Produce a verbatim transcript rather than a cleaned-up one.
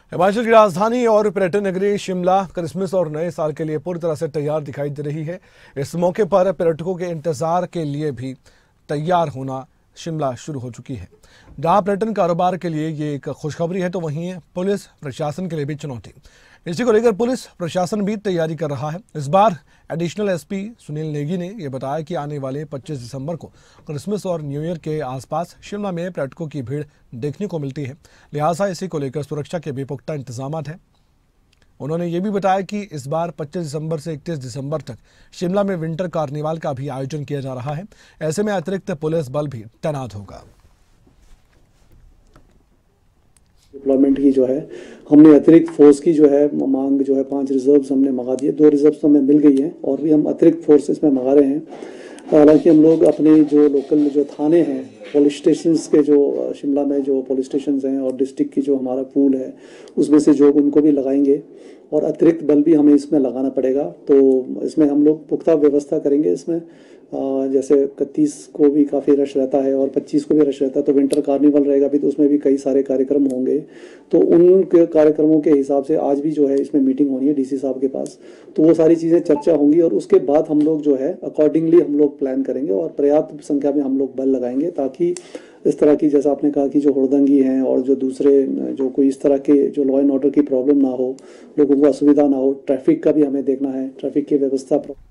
हिमाचल की राजधानी और पर्यटन नगरी शिमला क्रिसमस और नए साल के लिए पूरी तरह से तैयार दिखाई दे रही है। इस मौके पर पर्यटकों के इंतजार के लिए भी तैयार होना शिमला शुरू हो चुकी है। जहां पर्यटन कारोबार के लिए ये एक खुशखबरी है, तो वहीं पुलिस प्रशासन के लिए भी चुनौती। इसी को लेकर पुलिस प्रशासन भी तैयारी कर रहा है। इस बार एडिशनल एसपी सुनील नेगी ने यह बताया कि आने वाले पच्चीस दिसंबर को क्रिसमस और न्यू ईयर के आसपास शिमला में पर्यटकों की भीड़ देखने को मिलती है, लिहाजा इसी को लेकर सुरक्षा के भी पुख्ता इंतजाम हैं। उन्होंने ये भी बताया कि इस बार पच्चीस दिसंबर से इकतीस दिसंबर तक शिमला में विंटर कार्निवाल का भी आयोजन किया जा रहा है। ऐसे में अतिरिक्त पुलिस बल भी तैनात होगा। डिप्लॉयमेंट की जो है हमने अतिरिक्त फोर्स की जो है मांग जो है पांच रिजर्व्स हमने मंगा दिए। दो रिजर्व्स तो हमें मिल गई हैं और भी हम अतिरिक्त फोर्स इसमें मंगा रहे हैं। हालांकि हम लोग अपने जो लोकल जो थाने हैं, पुलिस स्टेशंस के जो शिमला में जो पुलिस स्टेशंस हैं और डिस्ट्रिक्ट की जो हमारा पूल है उसमें से जो उनको भी लगाएंगे और अतिरिक्त बल भी हमें इसमें लगाना पड़ेगा। तो इसमें हम लोग पुख्ता व्यवस्था करेंगे। इसमें जैसे इकतीस को भी काफ़ी रश रहता है और पच्चीस को भी रश रहता है, तो विंटर कार्निवल रहेगा भी, तो उसमें भी कई सारे कार्यक्रम होंगे। तो उन कार्यक्रमों के हिसाब से आज भी जो है इसमें मीटिंग होनी है डीसी साहब के पास, तो वो सारी चीज़ें चर्चा होंगी और उसके बाद हम लोग जो है अकॉर्डिंगली हम लोग प्लान करेंगे और पर्याप्त संख्या में हम लोग बल लगाएंगे, ताकि इस तरह की, जैसा आपने कहा कि जो हुड़दंगी हैं और जो दूसरे जो कोई इस तरह के जो लॉ एंड ऑर्डर की प्रॉब्लम ना हो, लोगों को असुविधा ना हो। ट्रैफिक का भी हमें देखना है, ट्रैफिक की व्यवस्था